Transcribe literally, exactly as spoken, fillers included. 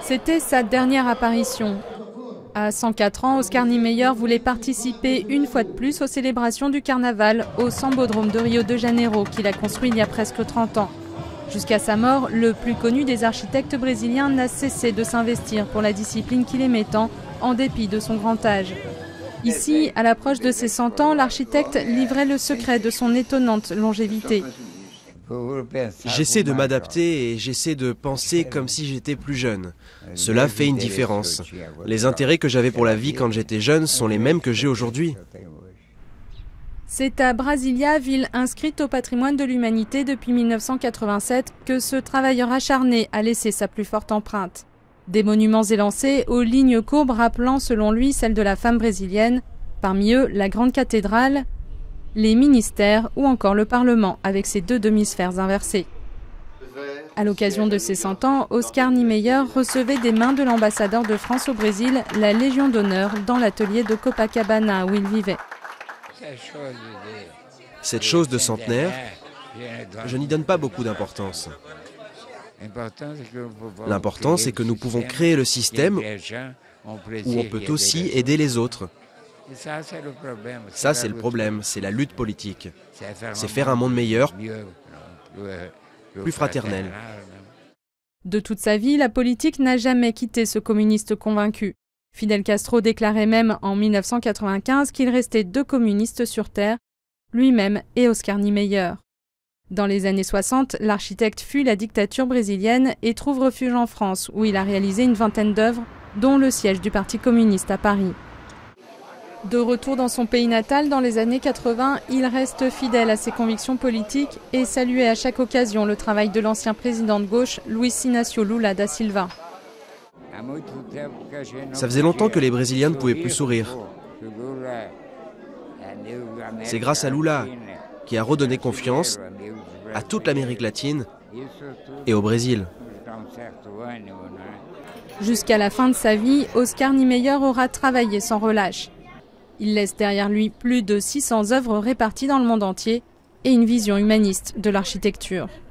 C'était sa dernière apparition. À cent quatre ans, Oscar Niemeyer voulait participer une fois de plus aux célébrations du carnaval au Sambodrome de Rio de Janeiro, qu'il a construit il y a presque trente ans. Jusqu'à sa mort, le plus connu des architectes brésiliens n'a cessé de s'investir pour la discipline qu'il aimait tant, en dépit de son grand âge. Ici, à l'approche de ses cent ans, l'architecte livrait le secret de son étonnante longévité. J'essaie de m'adapter et j'essaie de penser comme si j'étais plus jeune. Cela fait une différence. Les intérêts que j'avais pour la vie quand j'étais jeune sont les mêmes que j'ai aujourd'hui. C'est à Brasilia, ville inscrite au patrimoine de l'humanité depuis mille neuf cent quatre-vingt-sept, que ce travailleur acharné a laissé sa plus forte empreinte. Des monuments élancés aux lignes courbes rappelant selon lui celle de la femme brésilienne, parmi eux la grande cathédrale, les ministères ou encore le Parlement avec ses deux demi-sphères inversées. À l'occasion de ses cent ans, Oscar Niemeyer recevait des mains de l'ambassadeur de France au Brésil la Légion d'honneur dans l'atelier de Copacabana où il vivait. Cette chose de centenaire, je n'y donne pas beaucoup d'importance. L'important, c'est que nous pouvons créer le système où on peut aussi aider les autres. Ça, c'est le problème, c'est la lutte politique. C'est faire un monde meilleur, plus fraternel. De toute sa vie, la politique n'a jamais quitté ce communiste convaincu. Fidel Castro déclarait même en mille neuf cent quatre-vingt-quinze qu'il restait deux communistes sur Terre, lui-même et Oscar Niemeyer. Dans les années soixante, l'architecte fuit la dictature brésilienne et trouve refuge en France, où il a réalisé une vingtaine d'œuvres, dont le siège du Parti communiste à Paris. De retour dans son pays natal dans les années quatre-vingt, il reste fidèle à ses convictions politiques et saluait à chaque occasion le travail de l'ancien président de gauche, Luiz Inácio Lula da Silva. Ça faisait longtemps que les Brésiliens ne pouvaient plus sourire. C'est grâce à Lula qui a redonné confiance à toute l'Amérique latine et au Brésil. Jusqu'à la fin de sa vie, Oscar Niemeyer aura travaillé sans relâche. Il laisse derrière lui plus de six cents œuvres réparties dans le monde entier et une vision humaniste de l'architecture.